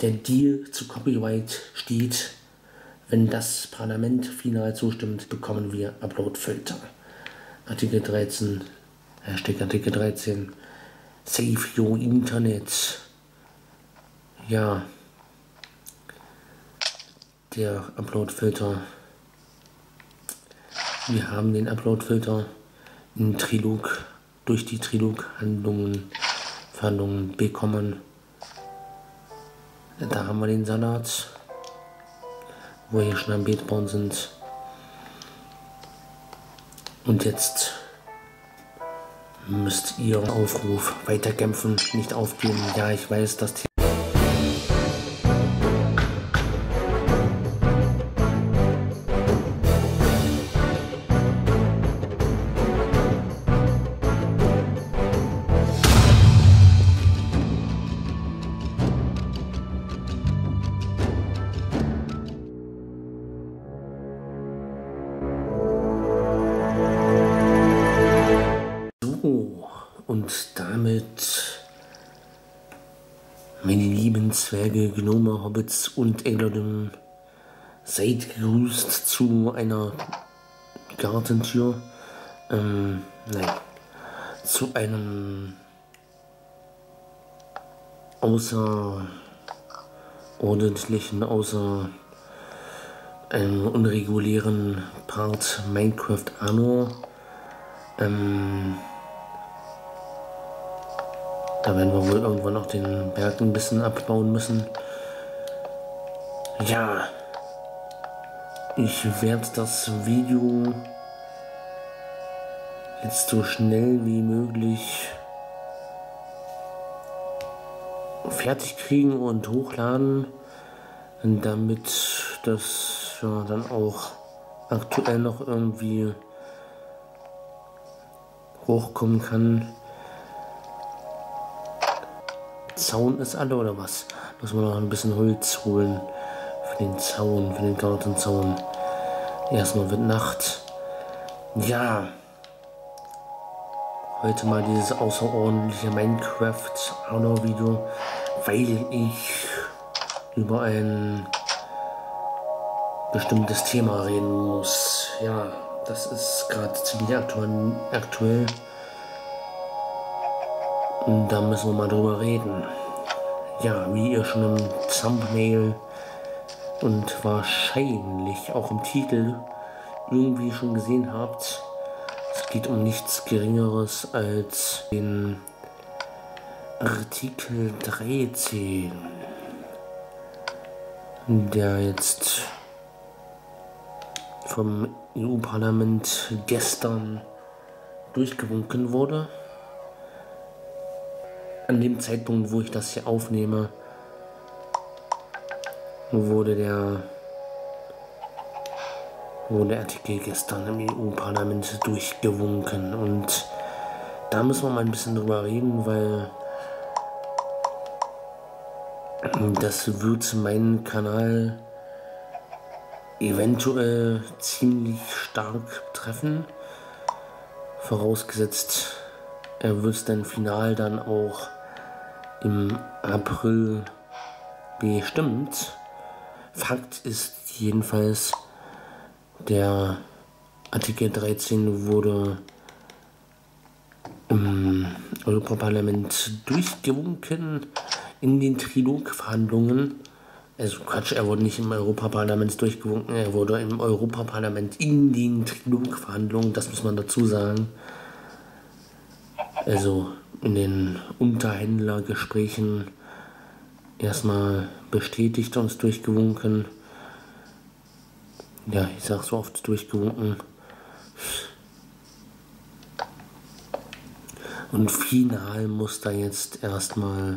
der Deal zu Copyright steht. Wenn das Parlament final zustimmt, bekommen wir Uploadfilter. Artikel 13, Hashtag Artikel 13, Save Your Internet. Ja, der Uploadfilter. Wir haben den Uploadfilter im Trilog, durch die Trilog-Verhandlungen bekommen. Da haben wir den Salat, wo wir hier schon am Beet bauen sind. Und jetzt müsst ihr Aufruf weiterkämpfen, nicht aufgeben. Ja, ich weiß, dass die und damit, meine lieben Zwerge, Gnome, Hobbits und Engländer, seid gegrüßt zu einer Gartentür, nein, zu einem außer einem unregulären Part Minecraft Anno. Da werden wir wohl irgendwann noch den Berg ein bisschen abbauen müssen. Ja, ich werde das Video jetzt so schnell wie möglich fertig kriegen und hochladen, damit das ja dann auch aktuell noch irgendwie hochkommen kann. Zaun ist alle oder was? Müssen wir noch ein bisschen Holz holen für den Zaun, für den Gartenzaun. Erstmal wird Nacht. Ja, heute mal dieses außerordentliche Minecraft Arno Video, weil ich über ein bestimmtes Thema reden muss. Ja, das ist gerade ziemlich aktuell. Und da müssen wir mal drüber reden. Ja, wie ihr schon im Thumbnail und wahrscheinlich auch im Titel irgendwie schon gesehen habt, es geht um nichts Geringeres als den Artikel 13, der jetzt vom EU-Parlament gestern durchgewunken wurde. An dem Zeitpunkt, wo ich das hier aufnehme, wurde der Artikel gestern im EU-Parlament durchgewunken. Und da müssen wir mal ein bisschen drüber reden, weil das wird meinen Kanal eventuell ziemlich stark treffen. Vorausgesetzt, er wird dann final dann auch im April bestimmt. Fakt ist jedenfalls, der Artikel 13 wurde im Europaparlament durchgewunken in den Trilog-Verhandlungen. Also Quatsch, er wurde nicht im Europaparlament durchgewunken, er wurde im Europaparlament in den Trilog-Verhandlungen, das muss man dazu sagen. Also in den Unterhändlergesprächen erstmal bestätigt und durchgewunken. Ja, ich sag so oft durchgewunken. Und final muss da jetzt erstmal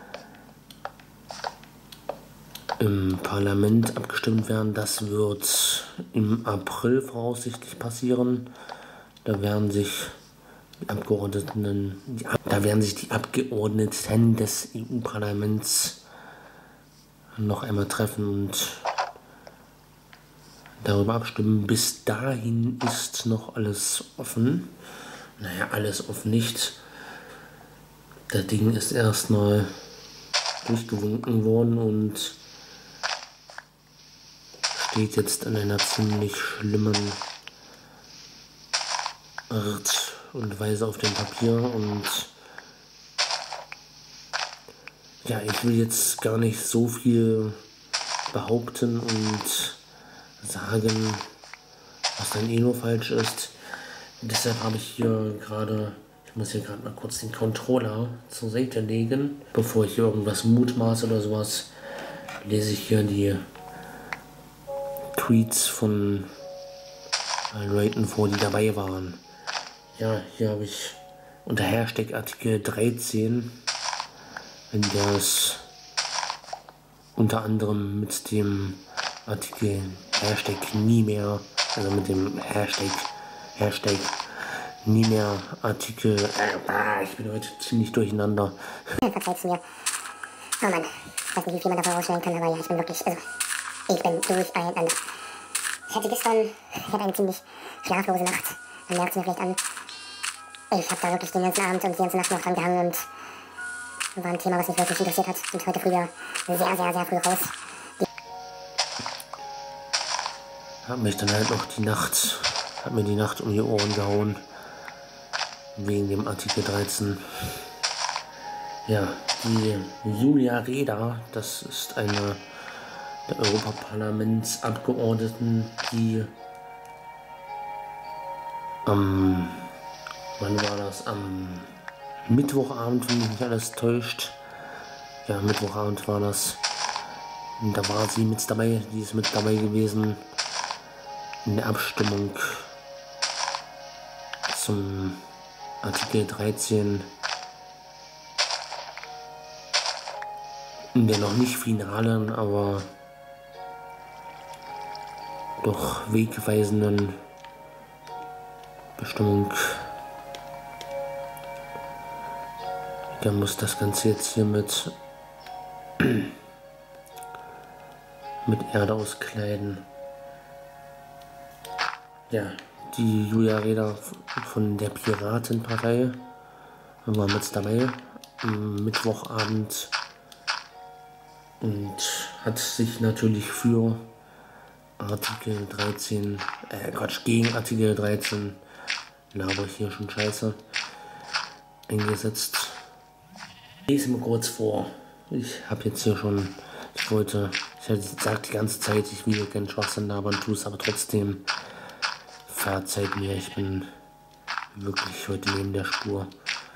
im Parlament abgestimmt werden. Das wird im April voraussichtlich passieren. Da werden sich die Abgeordneten des EU-Parlaments noch einmal treffen und darüber abstimmen. Bis dahin ist noch alles offen. Naja, alles offen nicht. Das Ding ist erstmal durchgewunken worden und steht jetzt in einer ziemlich schlimmen Art und Weise auf dem Papier. Und ja, ich will jetzt gar nicht so viel behaupten und sagen, was dann eh nur falsch ist. Deshalb habe ich hier gerade, ich muss hier gerade mal kurz den Controller zur Seite legen, bevor ich hier irgendwas mutmaße oder sowas, lese ich hier die Tweets von allen Leuten vor, die dabei waren. Ja, hier habe ich unter Hashtag Artikel 13, in der es unter anderem mit dem Artikel Hashtag nie mehr, also mit dem Hashtag nie mehr Artikel, ich bin heute ziemlich durcheinander. Verzeiht's mir. Oh Mann, ich weiß nicht, wie viel man davon rausschneiden kann, aber ja, ich bin wirklich, also, ich bin durcheinander. Ich hatte eine ziemlich schlaflose Nacht. Man merkt es mir vielleicht an. Ich habe da wirklich den ganzen Abend und die ganze Nacht noch dran gehangen und war ein Thema, was mich wirklich interessiert hat. Und heute früh sehr, sehr früh raus. Hab mich dann halt noch hab mir die Nacht um die Ohren gehauen. Wegen dem Artikel 13. Ja, die Julia Reda, das ist eine der Europaparlamentsabgeordneten, die wann war das? Am Mittwochabend, wenn mich nicht alles täuscht. Ja, Mittwochabend war das. Und da war sie mit dabei, die ist mit dabei gewesen in der Abstimmung zum Artikel 13. In der noch nicht finalen, aber doch wegweisenden Bestimmung. Da muss das Ganze jetzt hier mit Erde auskleiden. Ja, die Julia Reda von der Piratenpartei war mit dabei am Mittwochabend und hat sich natürlich für Artikel 13, gegen Artikel 13, laber ich hier schon scheiße, eingesetzt. Ich lese mir kurz vor. Ich habe jetzt hier schon, ich sage die ganze Zeit, ich will hier keinen Schwachsinn labern, tue es aber trotzdem. Verzeiht mir, ich bin wirklich heute neben der Spur.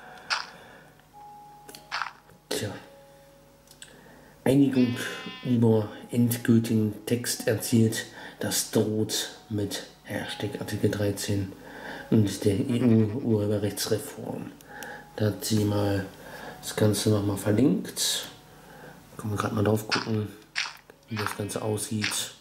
Tja. Einigung über endgültigen Text erzielt, das droht mit Hashtag Artikel 13 und der EU-Urheberrechtsreform. Da hat sie mal das Ganze nochmal verlinkt. Können wir gerade mal drauf gucken, wie das Ganze aussieht.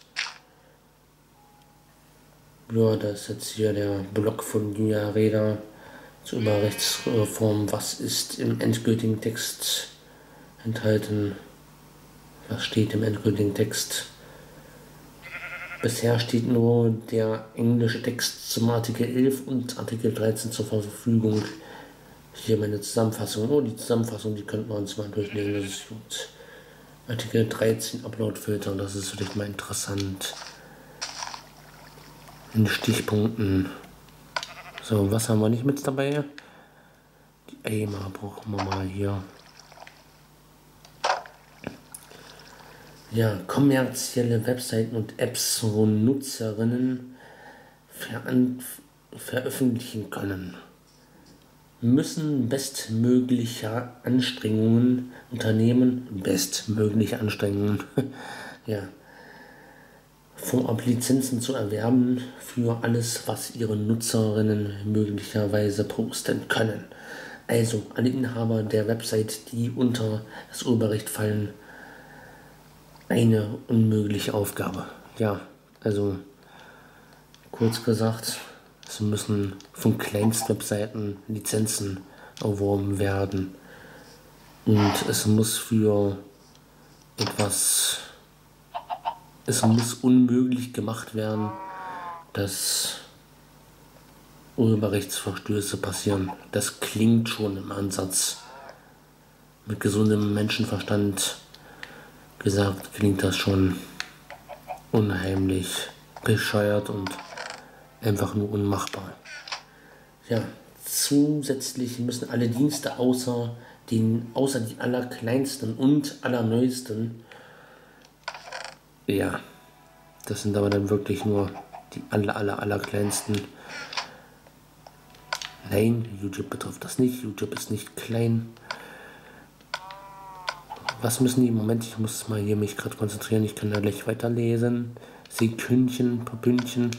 Ja, da ist jetzt hier der Blog von Julia Reda zur Urheberrechtsreform. Was ist im endgültigen Text enthalten? Was steht im endgültigen Text? Bisher steht nur der englische Text zum Artikel 11 und Artikel 13 zur Verfügung. Hier meine Zusammenfassung. Oh, die Zusammenfassung, die könnten wir uns mal durchlesen. Das ist gut. Artikel 13 Upload-Filter, das ist vielleicht mal interessant. In Stichpunkten. So, was haben wir nicht mit dabei? Die EMA brauchen wir mal hier. Ja, kommerzielle Webseiten und Apps, wo Nutzerinnen veröffentlichen können, müssen bestmögliche Anstrengungen unternehmen. Ja. Vorab Lizenzen zu erwerben für alles, was ihre Nutzerinnen möglicherweise posten können. Also alle Inhaber der Website, die unter das Urheberrecht fallen, eine unmögliche Aufgabe. Ja, also kurz gesagt, es müssen von Kleinstwebseiten Lizenzen erworben werden und es muss unmöglich gemacht werden, dass Urheberrechtsverstöße passieren. Das klingt schon im Ansatz mit gesundem Menschenverstand gesagt, klingt das schon unheimlich bescheuert und einfach nur unmachbar. Ja, zusätzlich müssen alle Dienste außer die allerkleinsten und allerneuesten, ja, das sind aber dann wirklich nur die allerkleinsten. Nein, YouTube betrifft das nicht. YouTube ist nicht klein. Was müssen die im Moment? Ich muss mal hier mich gerade konzentrieren. Ich kann da gleich weiterlesen. Sekündchen, Papündchen.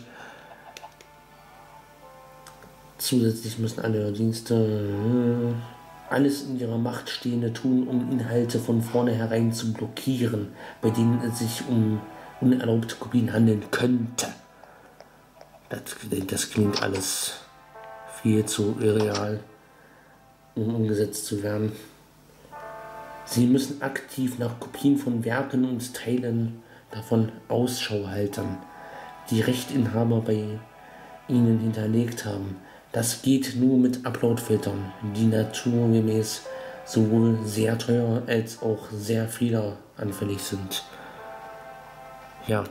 Zusätzlich müssen alle Dienste alles in ihrer Macht Stehende tun, um Inhalte von vornherein zu blockieren, bei denen es sich um unerlaubte Kopien handeln könnte. Das klingt alles viel zu irreal, um umgesetzt zu werden. Sie müssen aktiv nach Kopien von Werken und Teilen davon Ausschau halten, die Rechtinhaber bei ihnen hinterlegt haben. Das geht nur mit Upload-Filtern, die naturgemäß sowohl sehr teuer als auch sehr fehleranfällig sind. Ja.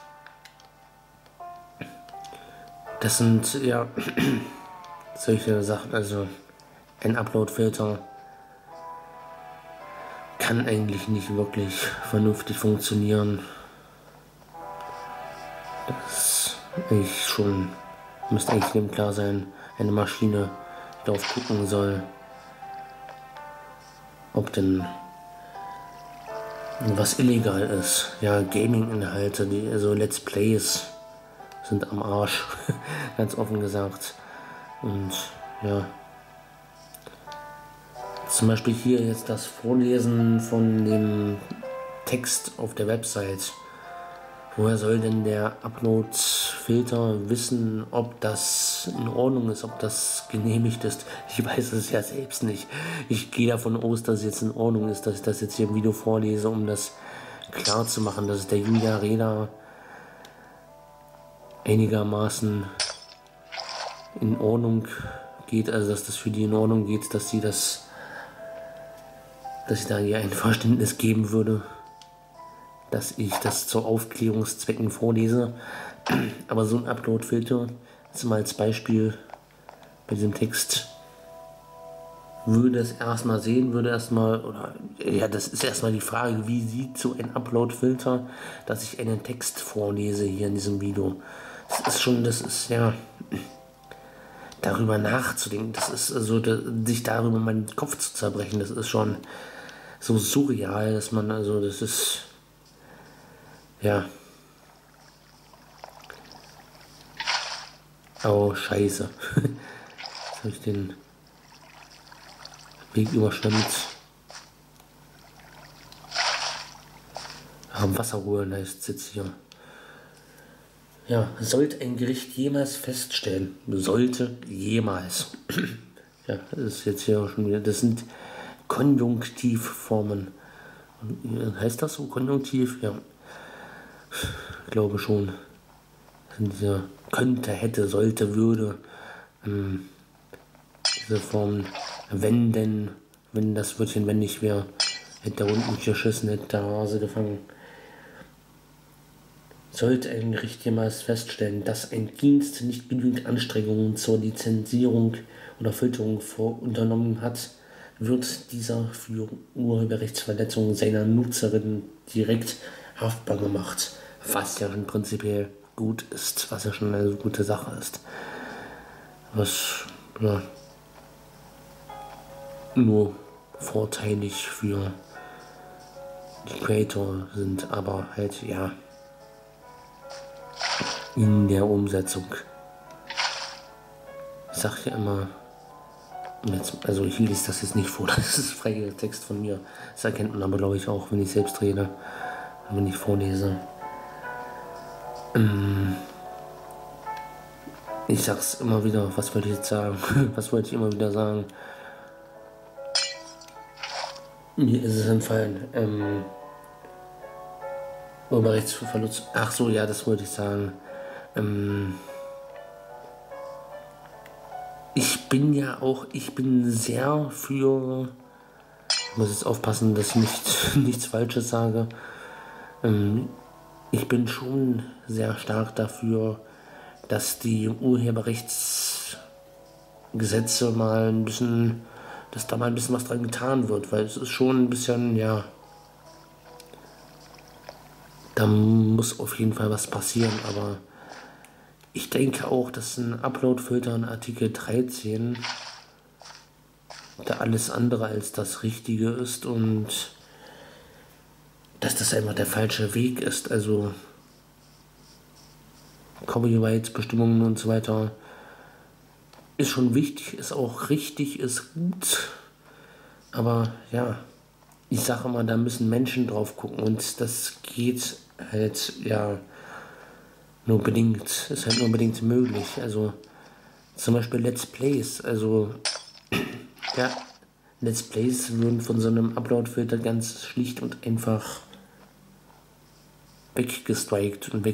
Das sind ja solche Sachen, also ein Upload-Filter kann eigentlich nicht wirklich vernünftig funktionieren. Das ist schon, müsste eigentlich dem klar sein, eine Maschine, die darauf gucken soll, ob denn was illegal ist. Ja, Gaming-Inhalte, also Let's Plays sind am Arsch, ganz offen gesagt. Und ja, zum Beispiel hier jetzt das Vorlesen von dem Text auf der Website. Woher soll denn der Upload-Filter wissen, ob das in Ordnung ist, ob das genehmigt ist? Ich weiß es ja selbst nicht. Ich gehe davon aus, dass es jetzt in Ordnung ist, dass ich das jetzt hier im Video vorlese, um das klar zu machen, dass es der Julia Reda einigermaßen in Ordnung geht, also dass das für die in Ordnung geht, dass ich da hier ein Verständnis geben würde, dass ich das zu Aufklärungszwecken vorlese. Aber so ein Upload-Filter, jetzt mal als Beispiel bei diesem Text, würde es erstmal sehen, oder ja, das ist erstmal die Frage, wie sieht so ein Upload-Filter, dass ich einen Text vorlese hier in diesem Video. Das ist ja, darüber nachzudenken, das ist so, sich darüber meinen Kopf zu zerbrechen, das ist schon so surreal, dass man, also das ist, ja. Oh, scheiße. Jetzt habe ich den Weg überschwemmt. Wasserruhe heißt es jetzt hier. Ja, sollte ein Gericht jemals feststellen, sollte jemals. Ja, das ist jetzt hier schon wieder, das sind Konjunktivformen. Heißt das so, Konjunktiv? Ja, ich glaube schon. Das sind diese könnte, hätte, sollte, würde. Diese Formen, wenn denn, wenn das Wörtchen wenn nicht wäre, hätte der Hund nicht geschissen, hätte der Hase gefangen. Sollte ein Gericht jemals feststellen, dass ein Dienst nicht genügend Anstrengungen zur Lizenzierung oder Filterung unternommen hat, wird dieser für Urheberrechtsverletzungen seiner Nutzerin direkt haftbar gemacht, was ja schon prinzipiell gut ist, was ja schon eine gute Sache ist. Was ja nur vorteilig für die Creator sind, aber halt ja in der Umsetzung. Ich sag ja immer, also ich lese das jetzt nicht vor, das ist freier Text von mir. Das erkennt man aber, glaube ich, auch, wenn ich selbst rede, wenn ich vorlese. Ich sag's immer wieder, was wollte ich jetzt sagen? Was wollte ich immer wieder sagen? Mir ist es entfallen. Urheberrechtsverlust. Ach so, ja, das wollte ich sagen. Ich bin sehr für Ich muss jetzt aufpassen, dass ich nichts Falsches sage. Ich bin schon sehr stark dafür, dass die Urheberrechtsgesetze mal ein bisschen, dass da mal ein bisschen was dran getan wird, weil es ist schon ein bisschen, ja, da muss auf jeden Fall was passieren, aber ich denke auch, dass ein Upload-Filter in Artikel 13 da alles andere als das Richtige ist und dass das einfach der falsche Weg ist. Also Copyright-Bestimmungen und so weiter ist schon wichtig, ist auch richtig, ist gut. Aber ja, ich sage mal, da müssen Menschen drauf gucken und das geht halt ja nur bedingt, ist halt nur bedingt möglich. Also zum Beispiel Let's Plays, also ja, Let's Plays würden von so einem Upload-Filter ganz schlicht und einfach weggestrikt und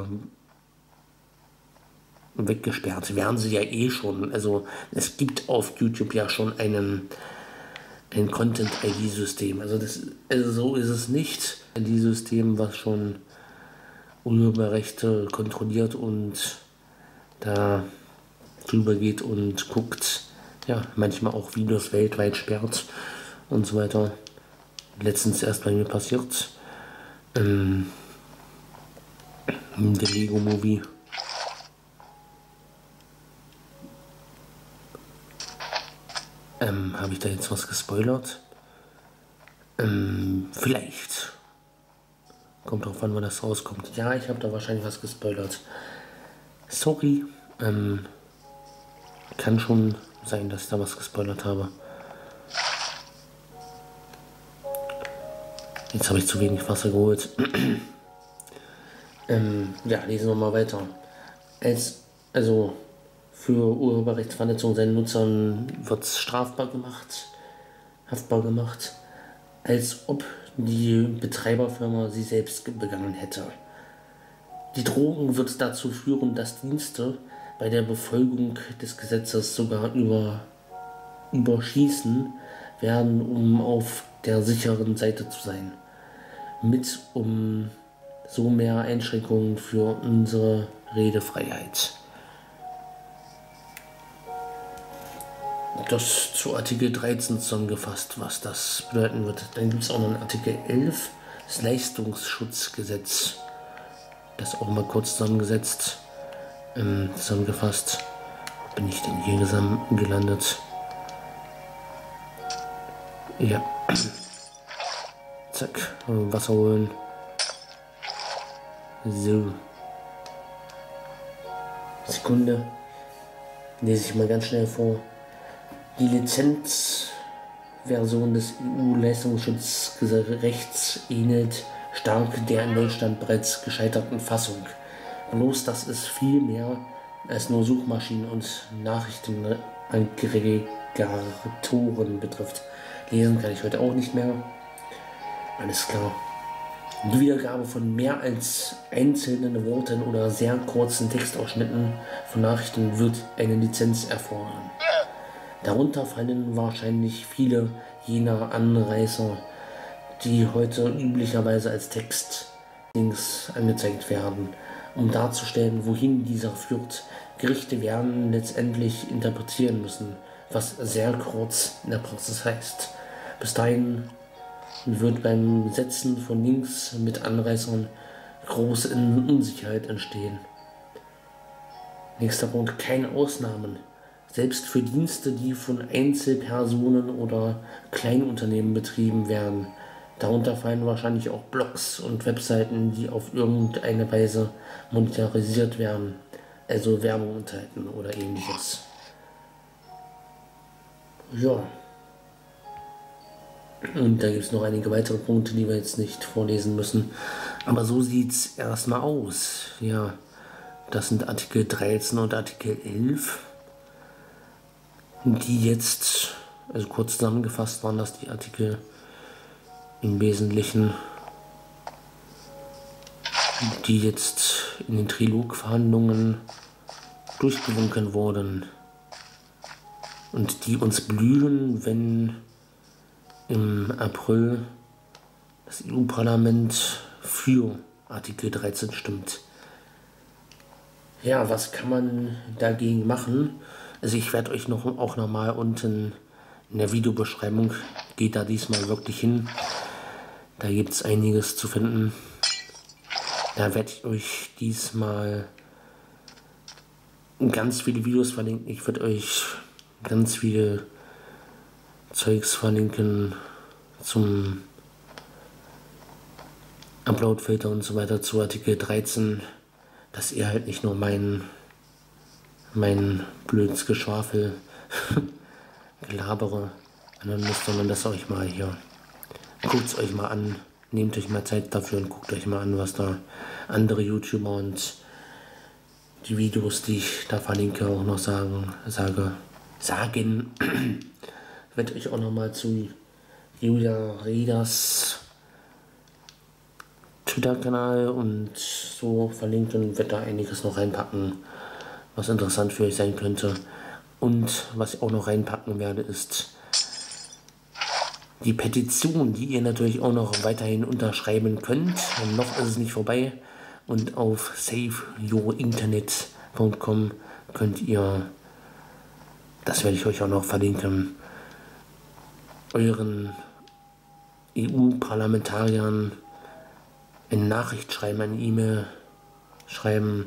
weggesperrt. Wären sie ja eh schon. Also es gibt auf YouTube ja schon ein Content-ID-System. Also so ist es nicht. ID-System, was schon Urheberrechte kontrolliert und da drüber geht und guckt, ja, manchmal auch Videos weltweit sperrt und so weiter. Letztens erst bei mir passiert. Der Lego Movie. Habe ich da jetzt was gespoilert? Vielleicht. Kommt drauf an, wann das rauskommt. Ja, ich habe da wahrscheinlich was gespoilert. Sorry. Kann schon sein, dass ich da was gespoilert habe. Jetzt habe ich zu wenig Wasser geholt. Ja, lesen wir mal weiter. Also für Urheberrechtsverletzung seinen Nutzern wird es haftbar gemacht, als ob die Betreiberfirma sie selbst begangen hätte. Die Drohung wird dazu führen, dass Dienste bei der Befolgung des Gesetzes sogar überschießen werden, um auf der sicheren Seite zu sein. Um so mehr Einschränkungen für unsere Redefreiheit. Das zu Artikel 13 zusammengefasst, was das bedeuten wird. Dann gibt es auch noch einen Artikel 11, das Leistungsschutzgesetz. Das auch mal kurz zusammengefasst. Wo bin ich denn hier gelandet? Ja. Zack, Wasser holen. So. Sekunde. Lese ich mal ganz schnell vor. Die Lizenzversion des EU-Leistungsschutzrechts ähnelt stark der in Deutschland bereits gescheiterten Fassung. Bloß, dass es viel mehr als nur Suchmaschinen und Nachrichtenaggregatoren betrifft. Lesen kann ich heute auch nicht mehr. Alles klar. Die Wiedergabe von mehr als einzelnen Worten oder sehr kurzen Textausschnitten von Nachrichten wird eine Lizenz erfordern. Darunter fallen wahrscheinlich viele jener Anreißer, die heute üblicherweise als Textdings angezeigt werden, um darzustellen, wohin dieser führt. Gerichte werden letztendlich interpretieren müssen, was sehr kurz in der Praxis heißt. Bis dahin wird beim Setzen von Links mit Anreißern große Unsicherheit entstehen. Nächster Punkt, keine Ausnahmen. Selbst für Dienste, die von Einzelpersonen oder Kleinunternehmen betrieben werden. Darunter fallen wahrscheinlich auch Blogs und Webseiten, die auf irgendeine Weise monetarisiert werden, also Werbung enthalten oder ähnliches. Ja. Und da gibt es noch einige weitere Punkte, die wir jetzt nicht vorlesen müssen. Aber so sieht es erstmal aus. Ja, das sind Artikel 13 und Artikel 11. Die jetzt, also kurz zusammengefasst waren das die Artikel im Wesentlichen, die jetzt in den Trilogverhandlungen durchgewunken wurden und die uns blühen, wenn im April das EU-Parlament für Artikel 13 stimmt. Ja, was kann man dagegen machen? Also ich werde euch auch nochmal unten in der Videobeschreibung, geht da diesmal wirklich hin. Da gibt es einiges zu finden. Da werde ich euch diesmal ganz viele Videos verlinken. Ich werde euch ganz viele Zeugs verlinken zum Uploadfilter und so weiter zu Artikel 13, dass ihr halt nicht nur mein blödes Geschwafel Gelabere anhören müsst, sondern dass euch mal hier, guckt es euch mal an, nehmt euch mal Zeit dafür und guckt euch mal an, was da andere YouTuber und die Videos, die ich da verlinke, auch noch sagen. Ich werde euch auch noch mal zu Julia Reders Twitter-Kanal und so verlinken und werde da einiges noch reinpacken, was interessant für euch sein könnte. Und was ich auch noch reinpacken werde, ist die Petition, die ihr natürlich auch noch weiterhin unterschreiben könnt. Und noch ist es nicht vorbei. Und auf saveyourinternet.com könnt ihr, das werde ich euch auch noch verlinken, euren EU-Parlamentariern eine Nachricht schreiben, eine E-Mail schreiben,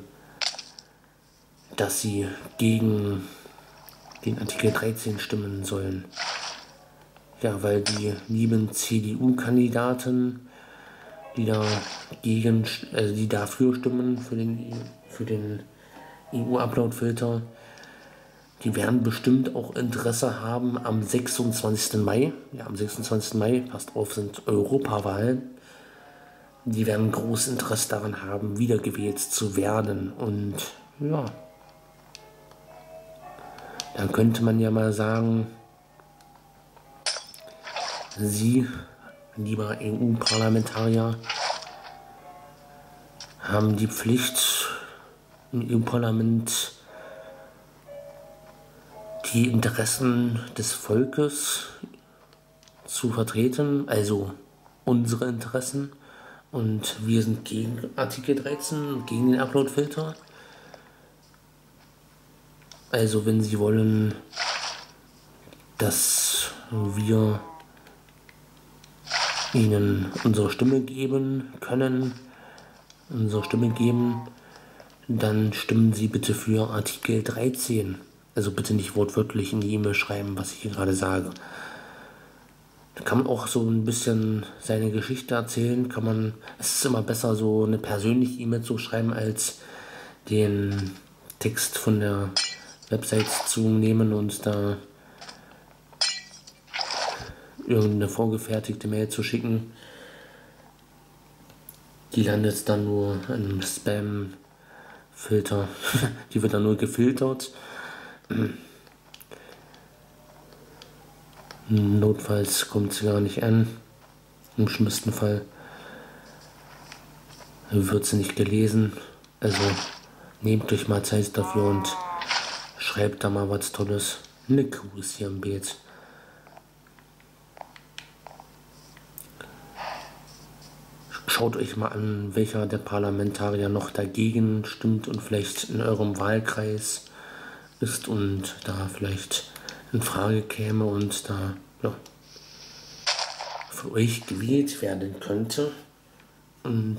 dass sie gegen den Artikel 13 stimmen sollen. Ja, weil die lieben CDU-Kandidaten, die die dafür stimmen, für den EU-Upload-Filter, die werden bestimmt auch Interesse haben am 26. Mai. Ja, am 26. Mai, passt auf, sind Europawahlen. Die werden großes Interesse daran haben, wiedergewählt zu werden. Und ja, dann könnte man ja mal sagen, Sie, lieber EU-Parlamentarier, haben die Pflicht, im EU-Parlament die Interessen des Volkes zu vertreten, also unsere Interessen. Und wir sind gegen Artikel 13, gegen den Upload-Filter. Also wenn Sie wollen, dass wir Ihnen unsere Stimme geben können, dann stimmen Sie bitte für Artikel 13. Also bitte nicht wortwörtlich in die E-Mail schreiben, was ich hier gerade sage. Da kann man auch so ein bisschen seine Geschichte erzählen. Es ist immer besser, so eine persönliche E-Mail zu schreiben, als den Text von der Website zu nehmen und da irgendeine vorgefertigte Mail zu schicken. Die landet dann nur im Spam-Filter. Die wird dann nur gefiltert. Notfalls kommt sie gar nicht an. Im schlimmsten Fall wird sie nicht gelesen. Also nehmt euch mal Zeit dafür und schreibt da mal was Tolles. Eine Kuh ist hier im Beet. Schaut euch mal an, welcher der Parlamentarier noch dagegen stimmt und vielleicht in eurem Wahlkreis ist und da vielleicht in Frage käme und da für euch gewählt werden könnte. Und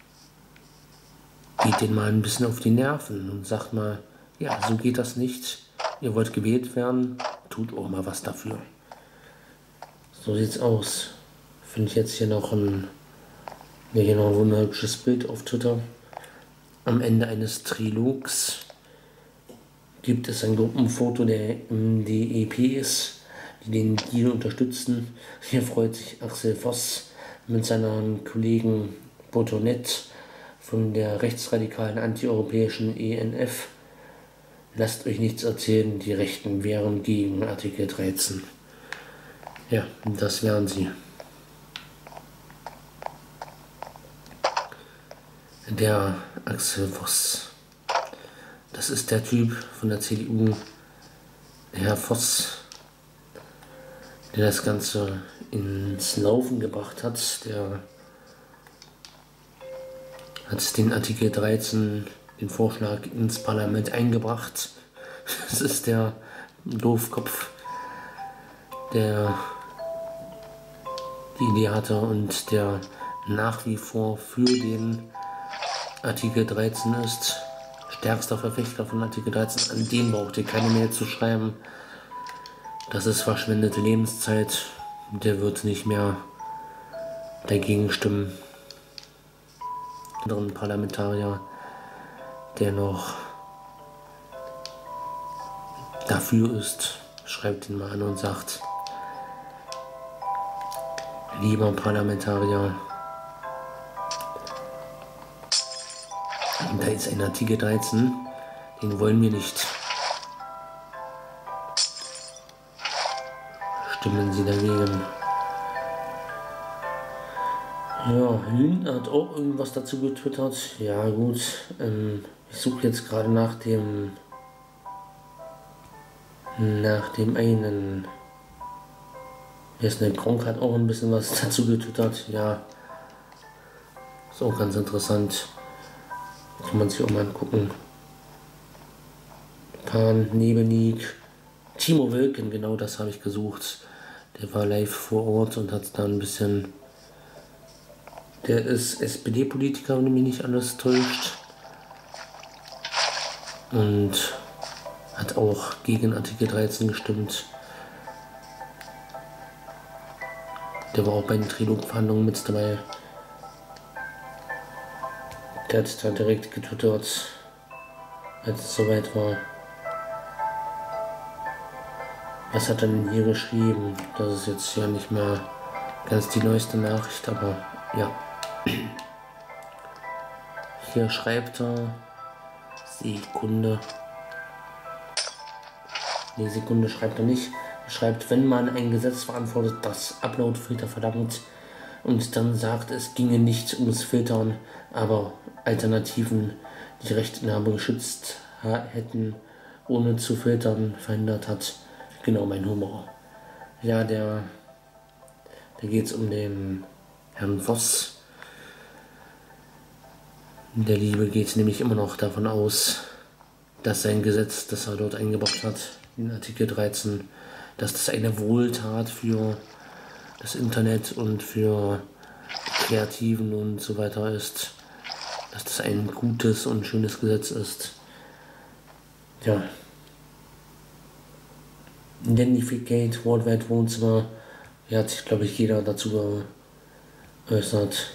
geht den mal ein bisschen auf die Nerven und sagt mal, ja, so geht das nicht. Ihr wollt gewählt werden, tut auch mal was dafür. So sieht's aus. Finde ich jetzt hier noch ein wunderhübsches Bild auf Twitter. Am Ende eines Trilogs gibt es ein Gruppenfoto der MdEPs, die den Deal unterstützen. Hier freut sich Axel Voss mit seinem Kollegen Botonet von der rechtsradikalen antieuropäischen ENF. Lasst euch nichts erzählen, die Rechten wären gegen Artikel 13. Ja, das wären sie. Der Axel Voss. Das ist der Typ von der CDU, der Herr Voss. der das Ganze ins Laufen gebracht hat, der hat den Artikel 13, den Vorschlag ins Parlament eingebracht. Das ist der Doofkopf, der die Idee hatte und der nach wie vor für den Artikel 13 ist. Stärkster Verfechter von Artikel 13. An den braucht ihr keine Mail zu schreiben. Das ist verschwendete Lebenszeit. Der wird nicht mehr dagegen stimmen. Anderen Parlamentarier, der noch dafür ist, schreibt ihn mal an und sagt: Lieber Parlamentarier, da ist ein Artikel 13, den wollen wir nicht. Stimmen Sie dagegen. Ja, Lynn hat auch irgendwas dazu getwittert. Ja gut, ich suche jetzt gerade nach dem einen. Hier ist eine Kronk, hat auch ein bisschen was dazu getwittert. Ja, ist auch ganz interessant. Kann man sich auch mal angucken. Pan, Nebenig, Timo Wilken, genau das habe ich gesucht. Der war live vor Ort und hat da ein bisschen... Der ist SPD-Politiker, wenn mich nicht alles täuscht. Und hat auch gegen Artikel 13 gestimmt. Der war auch bei den Trilog-Verhandlungen mit dabei. Der hat da direkt getwittert, als es soweit war. Was hat er denn hier geschrieben? Das ist jetzt ja nicht mehr ganz die neueste Nachricht, aber ja. Hier schreibt er, Sekunde. Nee, Sekunde schreibt er nicht. Er schreibt, wenn man ein Gesetz verantwortet, das Upload-Filter verlangt und dann sagt, es ginge nicht ums Filtern, aber Alternativen die Rechteinhaber geschützt hätten, ohne zu filtern, verhindert hat. Genau mein Humor. Ja, da geht es um den Herrn Voss. Der Liebe geht nämlich immer noch davon aus, dass sein Gesetz, das er dort eingebracht hat, in Artikel 13, dass das eine Wohltat für das Internet und für Kreativen und so weiter ist. Dass das ein gutes und schönes Gesetz ist. Ja. Identificate Worldwide Wohnzimmer. Hier hat sich, glaube ich, jeder dazu geäußert.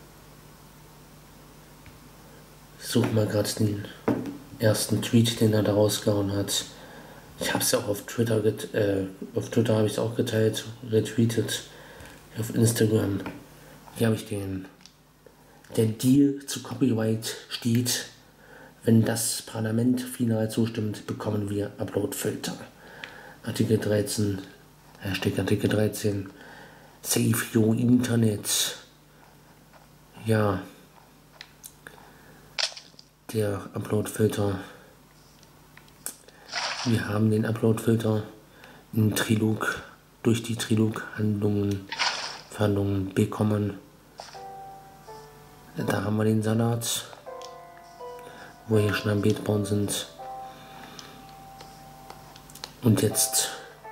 Ich suche mal gerade den ersten Tweet, den er da rausgehauen hat. Ich habe es ja auch auf Twitter, auf Twitter habe ich es auch geteilt, retweetet. Auf Instagram. Hier habe ich den. Der Deal zu Copyright steht, wenn das Parlament final zustimmt, bekommen wir Upload-Filter. Artikel 13, Hashtag Artikel 13, Save Your Internet. Ja, der Upload-Filter. Wir haben den Upload-Filter im Trilog, durch die Trilog-Verhandlungen bekommen. Da haben wir den Salat, wo wir hier schon am Beet bauen sind. Und jetzt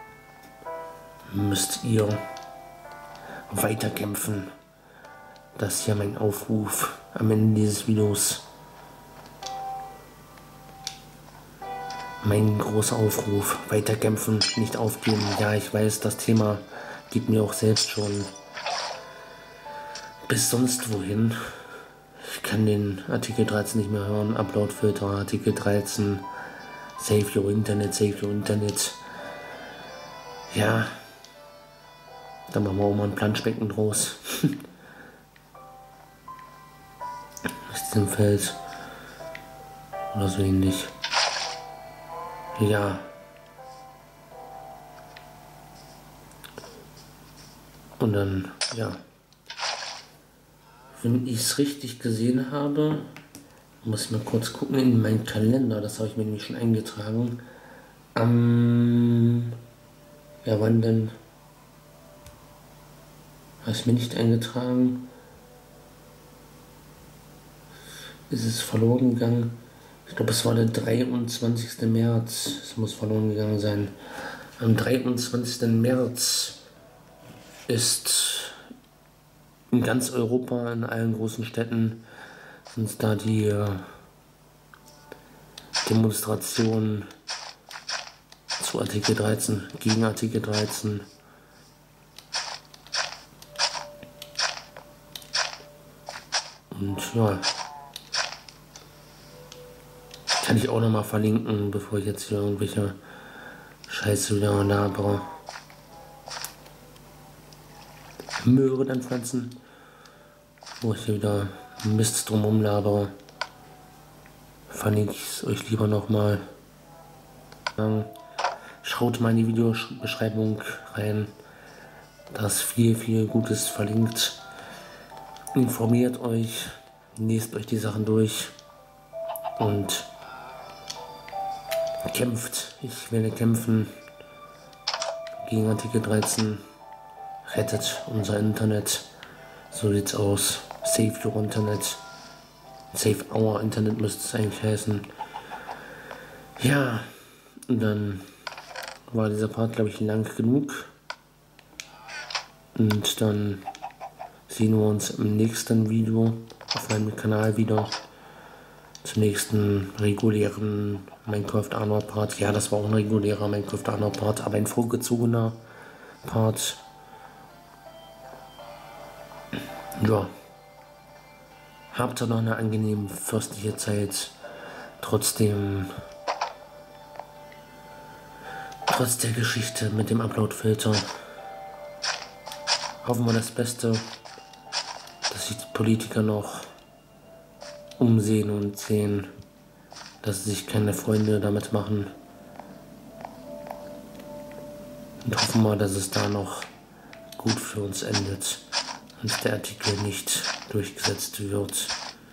müsst ihr weiterkämpfen. Das ist ja mein Aufruf am Ende dieses Videos. Mein großer Aufruf, weiterkämpfen, nicht aufgeben. Ja, ich weiß, das Thema geht mir auch selbst schon bis sonst wohin. Ich kann den Artikel 13 nicht mehr hören. Upload-Filter, Artikel 13, Save Your Internet, Save Your Internet. Ja, da machen wir auch mal ein Planschbecken draus. Aus diesem Feld. Oder so ähnlich. Ja. Und dann, ja. Wenn ich es richtig gesehen habe, muss ich mal kurz gucken in meinen Kalender, das habe ich mir nämlich schon eingetragen. Ja, wann denn? Hast mir nicht eingetragen. Ist es verloren gegangen? Ich glaube, es war der 23. März. Es muss verloren gegangen sein. Am 23. März ist in ganz Europa, in allen großen Städten, sind da die Demonstrationen zu Artikel 13, gegen Artikel 13. Und ja, kann ich auch nochmal verlinken, bevor ich jetzt hier irgendwelche Scheiße wieder labere. Möhre dann pflanzen, wo ich hier wieder Mist drumherum labere. Verlinke ich es euch lieber nochmal. Schaut mal in die Videobeschreibung rein. Da ist viel Gutes verlinkt. Informiert euch, lest euch die Sachen durch und kämpft. Ich werde kämpfen gegen Artikel 13. Rettet unser Internet. So sieht's aus. Save your Internet. Save our Internet müsste es eigentlich heißen. Ja, und dann war dieser Part, glaube ich, lang genug. Und dann sehen wir uns im nächsten Video auf meinem Kanal wieder. Zum nächsten regulären Minecraft Arnold Part. Ja, das war auch ein regulärer Minecraft Arnold Part, aber ein vorgezogener Part. Ja. Habt ihr noch eine angenehme fürstliche Zeit. Trotz der Geschichte mit dem Upload-Filter. Hoffen wir das Beste, dass sich die Politiker noch umsehen und sehen, dass sie sich keine Freunde damit machen. Und hoffen wir, dass es da noch gut für uns endet und der Artikel nicht durchgesetzt wird.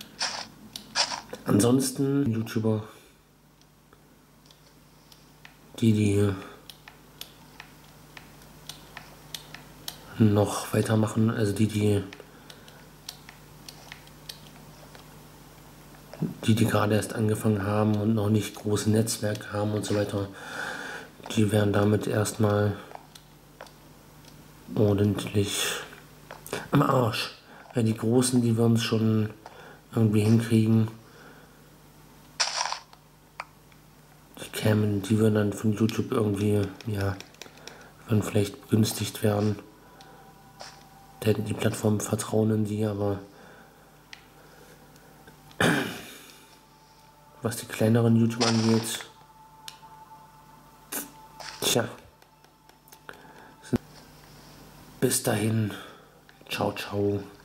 Ansonsten YouTuber, die noch weitermachen, also die gerade erst angefangen haben und noch nicht große Netzwerke haben und so weiter, die werden damit erstmal ordentlich am Arsch. Ja, die Großen, die werden es schon irgendwie hinkriegen. Die würden dann von YouTube irgendwie, ja, würden vielleicht begünstigt werden. Da hätten die Plattformen Vertrauen in die, aber was die kleineren YouTuber angeht, tja, bis dahin, ciao, ciao.